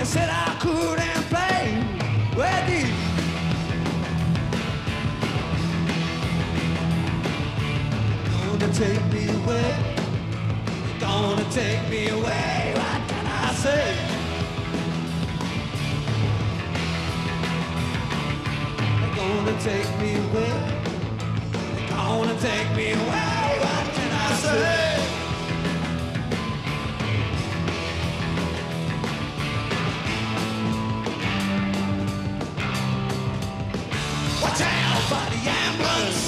said I couldn't play with you. Gonna take me away. Gonna take me away. What can I say? They're gonna take me away. They're gonna take me away. What can I say? Watch out for the ambulance.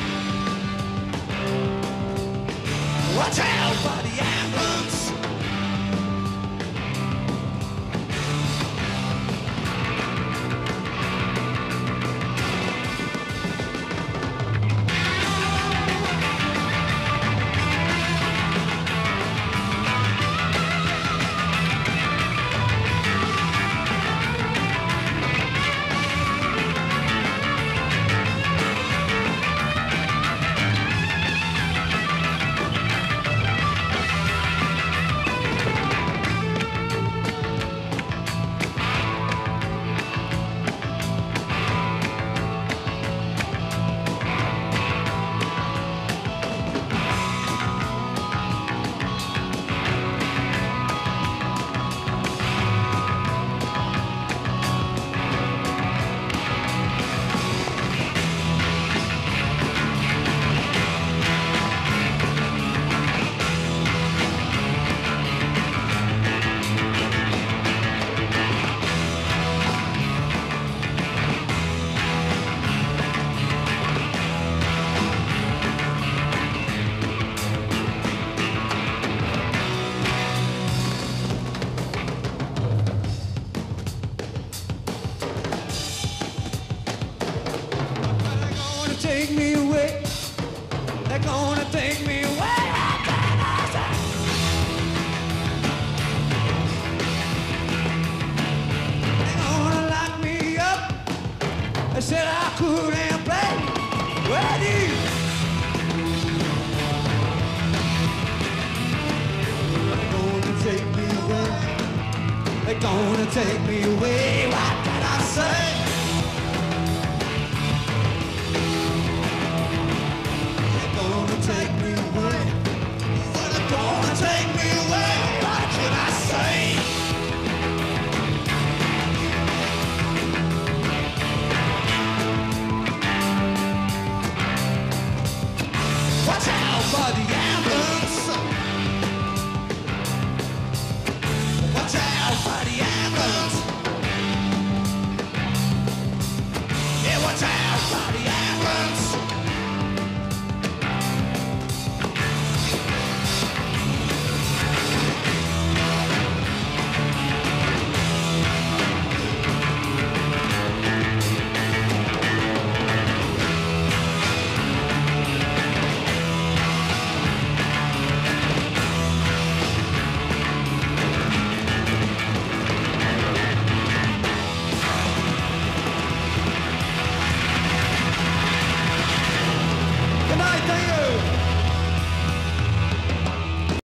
Watch out for the ambulance. Take me away. They're gonna take me away. What can I say? They're gonna lock me up. They said I couldn't play with you. They're gonna take me away. They're gonna take me away. What can I say?